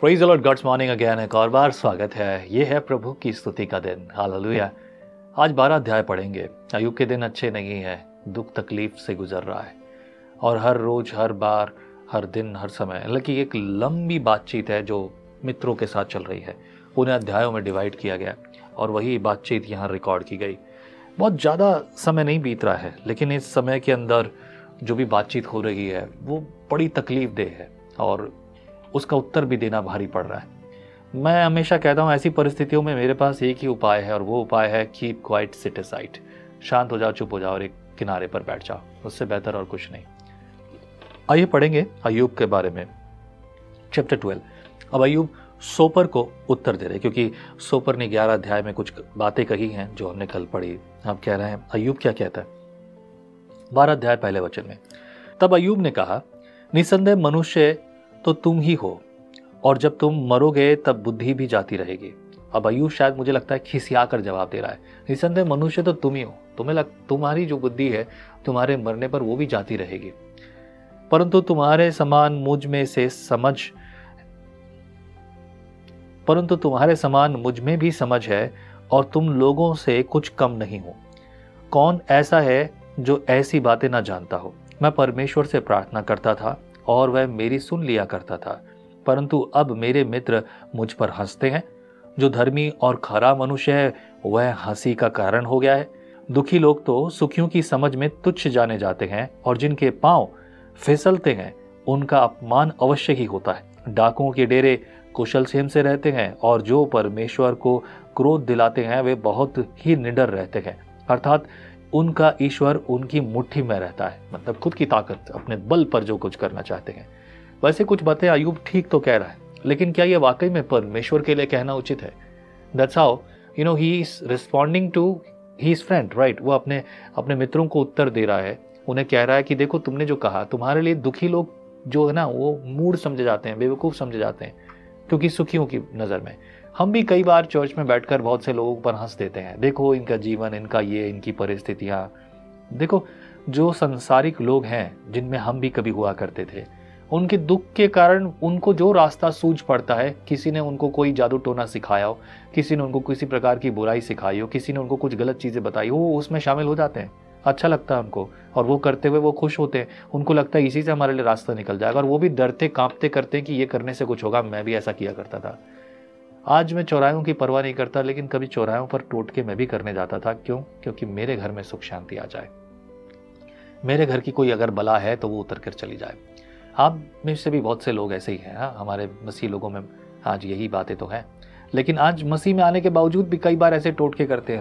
Praise the Lord, God's morning again. एक और बार स्वागत है। ये है प्रभु की स्तुति का दिन। हालेलुया। आज 12 अध्याय पढ़ेंगे। अय्यूब के दिन अच्छे नहीं है, दुख तकलीफ से गुजर रहा है और हर रोज, हर बार, हर दिन, हर समय, हालांकि एक लंबी बातचीत है जो मित्रों के साथ चल रही है। उन्हें अध्यायों में डिवाइड किया गया और वही बातचीत यहाँ रिकॉर्ड की गई। बहुत ज़्यादा समय नहीं बीत रहा है, लेकिन इस समय के अंदर जो भी बातचीत हो रही है वो बड़ी तकलीफ देह है और उसका उत्तर भी देना भारी पड़ रहा है। मैं हमेशा कहता हूँ ऐसी परिस्थितियों में मेरे पास एक ही उपाय है और वो उपाय है कीप क्वाइट, सिट असाइड। शांत हो जाओ, चुप हो जाओ और एक किनारे पर बैठ जाओ, उससे बेहतर और कुछ नहीं। आइए पढ़ेंगे अय्यूब के बारे में, चैप्टर 12। अब अय्यूब सोपर को उत्तर दे रहे, क्योंकि सोपर ने 11 अध्याय में कुछ बातें कही हैं जो हमने कल पढ़ी। अब कह रहे हैं अय्यूब क्या कहता है। 12 अध्याय पहले वचन में, तब अय्यूब ने कहा, निसंदेह मनुष्य तो तुम ही हो और जब तुम मरोगे तब बुद्धि भी जाती रहेगी। अब अय्यूब शायद मुझे लगता है खिसिया कर जवाब दे रहा है। निसंदेह मनुष्य तो तुम ही हो, तुम्हारी जो बुद्धि है तुम्हारे मरने पर वो भी जाती रहेगी, परंतु तुम्हारे समान मुझ में भी समझ है और तुम लोगों से कुछ कम नहीं हो। कौन ऐसा है जो ऐसी बातें ना जानता हो। मैं परमेश्वर से प्रार्थना करता था और वह मेरी सुन लिया करता था, परंतु अब मेरे मित्र मुझ पर हंसते हैं। जो धर्मी और खरा मनुष्य है वह हंसी का कारण हो गया है। दुखी लोग तो सुखियों की समझ में तुच्छ जाने जाते हैं और जिनके पांव फिसलते हैं उनका अपमान अवश्य ही होता है। डाकुओं के डेरे कुशल क्षेम से रहते हैं और जो परमेश्वर को क्रोध दिलाते हैं वे बहुत ही निडर रहते हैं, अर्थात उनका ईश्वर उनकी मुट्ठी में रहता है। मतलब खुद की ताकत, अपने बल पर जो कुछ करना चाहते हैं। वैसे कुछ बातें अय्यूब ठीक तो कह रहा है, लेकिन क्या ये वाकई में परमेश्वर के लिए कहना उचित है? That's how he is responding to his friend, right. वो अपने मित्रों को उत्तर दे रहा है। उन्हें कह रहा है कि देखो, तुमने जो कहा, तुम्हारे लिए दुखी लोग जो है ना वो मूड समझे जाते हैं, बेवकूफ़ समझे जाते हैं, क्योंकि सुखियों की नज़र में। हम भी कई बार चर्च में बैठकर बहुत से लोगों पर हंस देते हैं। देखो इनका जीवन, इनका ये, इनकी परिस्थितियाँ। देखो, जो संसारिक लोग हैं जिनमें हम भी कभी हुआ करते थे, उनके दुख के कारण उनको जो रास्ता सूझ पड़ता है, किसी ने उनको कोई जादू टोना सिखाया हो, किसी ने उनको किसी प्रकार की बुराई सिखाई हो, किसी ने उनको कुछ गलत चीज़ें बताई हो, वो उसमें शामिल हो जाते हैं। अच्छा लगता है उनको और वो करते हुए वो खुश होते हैं। उनको लगता है इसी से हमारे लिए रास्ता निकल जाएगा और वो भी डरते कांपते करते हैं कि ये करने से कुछ होगा। मैं भी ऐसा किया करता था। आज मैं चौराहों की परवाह नहीं करता, लेकिन कभी चौराहों पर टोटके मैं भी करने जाता था। क्यों? क्योंकि मेरे घर में सुख शांति आ जाए, मेरे घर की कोई अगर बला है तो वो उतर कर चली जाए। आप में से भी बहुत से लोग ऐसे ही हैं। हाँ, हमारे मसीह लोगों में आज यही बातें तो हैं, लेकिन आज मसीह में आने के बावजूद भी कई बार ऐसे टोटके करते हैं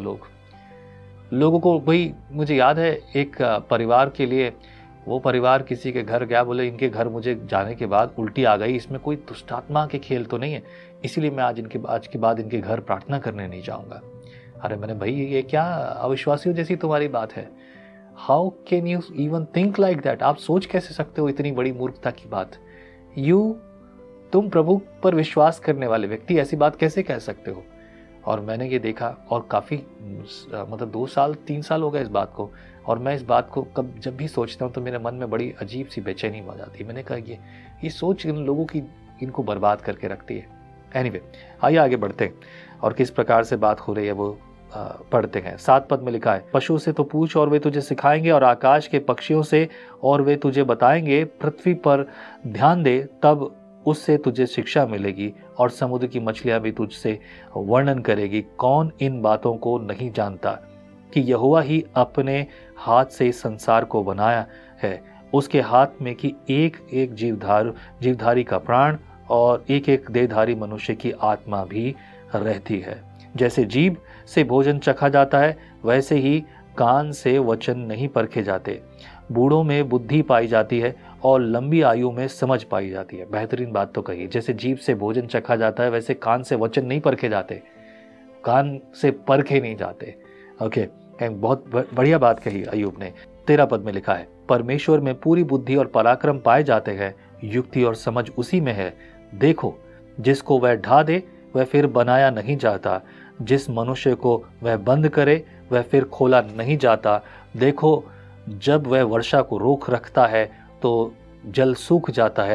लोगों को। भाई मुझे याद है एक परिवार के लिए, वो परिवार किसी के घर गया, बोले इनके घर मुझे जाने के बाद उल्टी आ गई, इसमें कोई दुष्टात्मा के खेल तो नहीं है, इसीलिए मैं आज के बाद इनके घर प्रार्थना करने नहीं जाऊंगा। अरे मैंने, भाई ये क्या अविश्वासियों जैसी तुम्हारी बात है? How can you even think like that? आप सोच कैसे सकते हो इतनी बड़ी मूर्खता की बात? तुम प्रभु पर विश्वास करने वाले व्यक्ति ऐसी बात कैसे कह सकते हो? और मैंने ये देखा और काफ़ी मतलब 2 साल 3 साल हो गए इस बात को, और मैं इस बात को जब भी सोचता हूँ तो मेरे मन में बड़ी अजीब सी बेचैनी हो जाती है। मैंने कहा ये सोच इन लोगों की इनको बर्बाद करके रखती है। एनीवे, आइए आगे बढ़ते हैं और किस प्रकार से बात हो रही है वो पढ़ते हैं। 7 पद में लिखा है, पशु से तो पूछ और वे तुझे सिखाएंगे और आकाश के पक्षियों से और वे तुझे बताएंगे। पृथ्वी पर ध्यान दे तब उससे तुझे शिक्षा मिलेगी और समुद्र की मछलियां भी तुझसे वर्णन करेगी। कौन इन बातों को नहीं जानता कि यहोवा ही अपने हाथ से संसार को बनाया है, उसके हाथ में कि एक एक जीवधारी का प्राण और एक एक देहधारी मनुष्य की आत्मा भी रहती है। जैसे जीभ से भोजन चखा जाता है, वैसे ही कान से वचन नहीं परखे जाते। बूढ़ों में बुद्धि पाई जाती है और लंबी आयु में समझ पाई जाती है। बेहतरीन बात तो कही। जैसे जीभ से भोजन चखा जाता है, वैसे कान से वचन नहीं परखे जाते, कान से परखे नहीं जाते। ओके, बहुत बढ़िया बात कही अय्यूब ने। 13 पद में लिखा है, परमेश्वर में पूरी बुद्धि और पराक्रम पाए जाते हैं, युक्ति और समझ उसी में है। देखो, जिसको वह ढा दे वह फिर बनाया नहीं जाता, जिस मनुष्य को वह बंद करे वह फिर खोला नहीं जाता। देखो, जब वह वर्षा को रोक रखता है तो जल सूख जाता है,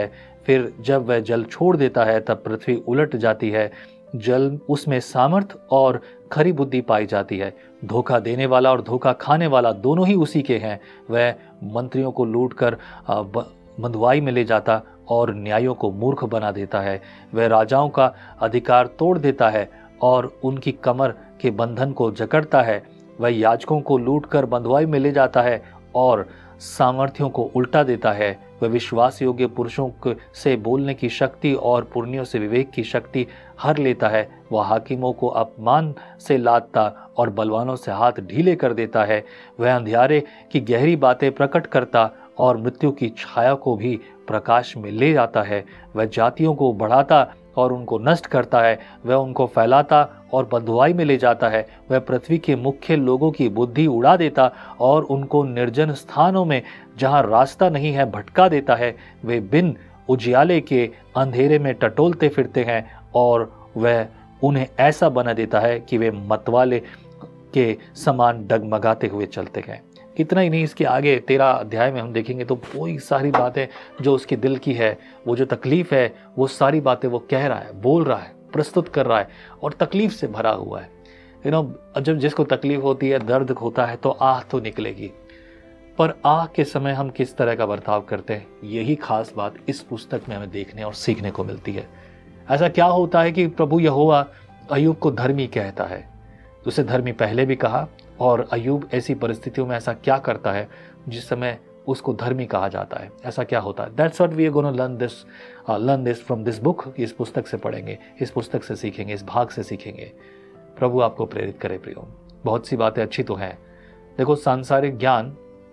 फिर जब वह जल छोड़ देता है तब पृथ्वी उलट जाती है। जल उसमें सामर्थ और खरी बुद्धि पाई जाती है। धोखा देने वाला और धोखा खाने वाला दोनों ही उसी के हैं। वह मंत्रियों को लूट कर बंधुआई में ले जाता और न्यायों को मूर्ख बना देता है। वह राजाओं का अधिकार तोड़ देता है और उनकी कमर के बंधन को जकड़ता है। वह याजकों को लूट कर बंधुआई में ले जाता है और सामर्थ्यों को उल्टा देता है। वह विश्वास योग्य पुरुषों से बोलने की शक्ति और पुरनियों से विवेक की शक्ति हर लेता है। वह हाकिमों को अपमान से लादता और बलवानों से हाथ ढीले कर देता है। वह अंधियारे की गहरी बातें प्रकट करता और मृत्यु की छाया को भी प्रकाश में ले जाता है। वह जातियों को बढ़ाता और उनको नष्ट करता है। वह उनको फैलाता और बंधुआई में ले जाता है। वह पृथ्वी के मुख्य लोगों की बुद्धि उड़ा देता और उनको निर्जन स्थानों में जहां रास्ता नहीं है भटका देता है। वे बिन उजियाले के अंधेरे में टटोलते फिरते हैं और वह उन्हें ऐसा बना देता है कि वे मतवाले के समान डगमगाते हुए चलते हैं। इतना ही नहीं, इसके आगे 13 अध्याय में हम देखेंगे तो वही सारी बातें जो उसके दिल की है, वो जो तकलीफ है, वो सारी बातें वो कह रहा है, बोल रहा है, प्रस्तुत कर रहा है और तकलीफ से भरा हुआ है। जब जिसको तकलीफ होती है, दर्द होता है तो आह तो निकलेगी, पर आह के समय हम किस तरह का बर्ताव करते हैं, यही खास बात इस पुस्तक में हमें देखने और सीखने को मिलती है। ऐसा क्या होता है कि प्रभु यहोवा अय्यूब को धर्मी कहता है? उसे धर्मी पहले भी कहा, और अय्यूब ऐसी परिस्थितियों में ऐसा क्या करता है जिस समय उसको धर्मी कहा जाता है? ऐसा क्या होता है? That's what we are gonna learn this from this book. इस पुस्तक से पढ़ेंगे, इस पुस्तक से सीखेंगे, इस भाग से सीखेंगे। प्रभु आपको प्रेरित करे प्रियो। बहुत सी बातें अच्छी तो हैं। देखो, सांसारिक ज्ञान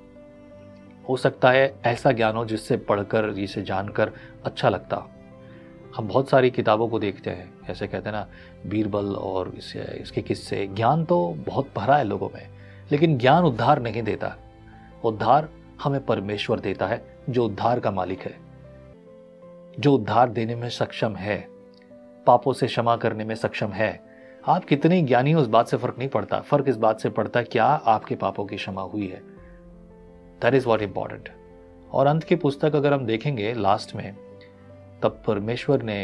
हो सकता है ऐसा ज्ञान हो जिससे पढ़कर, जिसे जानकर अच्छा लगता। हम बहुत सारी किताबों को देखते हैं, ऐसे कहते हैं ना, बीरबल और इसके किस्से। ज्ञान तो बहुत भरा है लोगों में, लेकिन ज्ञान उद्धार नहीं देता। उद्धार हमें परमेश्वर देता है, जो उद्धार का मालिक है, जो उद्धार देने में सक्षम है, पापों से क्षमा करने में सक्षम है। आप कितने ज्ञानी हो, उस बात से फर्क नहीं पड़ता। फर्क इस बात से पड़ता है क्या आपके पापों की क्षमा हुई है। That is what important. और अंत की पुस्तक अगर हम देखेंगे लास्ट में, तब परमेश्वर ने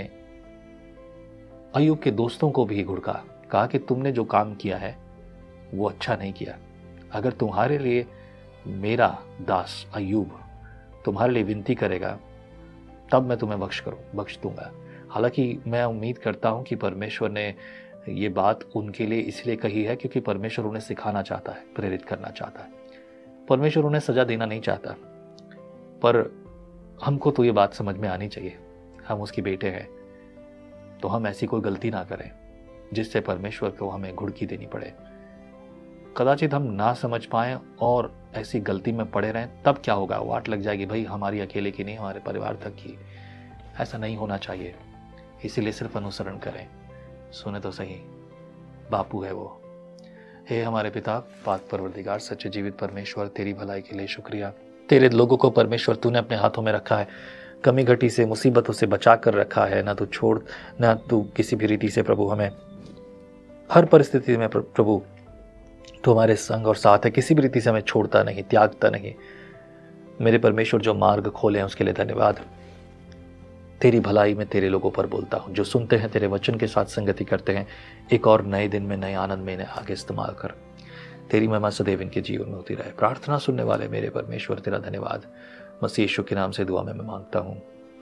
अय्यूब के दोस्तों को भी घुड़का, कहा कि तुमने जो काम किया है वो अच्छा नहीं किया। अगर तुम्हारे लिए मेरा दास अय्यूब तुम्हारे लिए विनती करेगा तब मैं तुम्हें बख्श दूंगा। हालांकि मैं उम्मीद करता हूं कि परमेश्वर ने ये बात उनके लिए इसलिए कही है क्योंकि परमेश्वर उन्हें सिखाना चाहता है, प्रेरित करना चाहता है। परमेश्वर उन्हें सजा देना नहीं चाहता, पर हमको तो ये बात समझ में आनी चाहिए, हम उसके बेटे हैं, तो हम ऐसी कोई गलती ना करें जिससे परमेश्वर को हमें घुड़की देनी पड़े। कदाचित हम ना समझ पाएं और ऐसी गलती में पड़े रहें, तब क्या होगा? वाट लग जाएगी, भाई हमारी अकेले की नहीं, हमारे परिवार तक की। ऐसा नहीं होना चाहिए। इसीलिए सिर्फ अनुसरण करें। सुने तो सही, बापू है वो। हे हमारे पिता, पाक परवरदिगार, सच्चे जीवित परमेश्वर, तेरी भलाई के लिए शुक्रिया। तेरे लोगों को परमेश्वर तूने अपने हाथों में रखा है, कमी घटी से, मुसीबतों से बचा कर रखा है। ना तू छोड़, ना तू किसी भी रीति से प्रभु हमें हर परिस्थिति में प्रभु तो हमारे संग और साथ है, किसी भी रीति से हमें छोड़ता नहीं, त्यागता नहीं। मेरे परमेश्वर जो मार्ग खोले हैं उसके लिए धन्यवाद। तेरी भलाई में तेरे लोगों पर बोलता हूँ, जो सुनते हैं तेरे वचन के साथ संगति करते हैं। एक और नए दिन में, नए आनंद में इन्हें आगे इस्तेमाल कर। तेरी महिमा सदैव इनके जीवन में होती रहे। प्रार्थना सुनने वाले मेरे परमेश्वर तेरा धन्यवाद। मसीह यीशु के नाम से दुआ में मैं मांगता हूँ,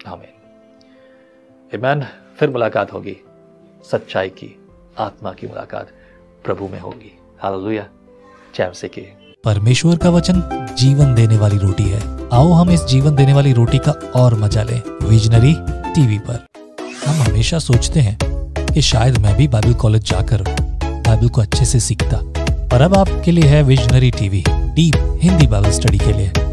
आमीन। आमीन। फिर मुलाकात होगी, सच्चाई की, आत्मा की मुलाकात प्रभु में होगी। हालेलुया। जय मसीह की। परमेश्वर का वचन जीवन देने वाली रोटी है। आओ हम इस जीवन देने वाली रोटी का और मजा लें विजनरी टीवी पर। हम हमेशा सोचते हैं कि शायद मैं भी बाइबल कॉलेज जाकर बाइबल को अच्छे से सीखता, पर अब आपके लिए है visionary TV, deep Hindi Bible study के लिए।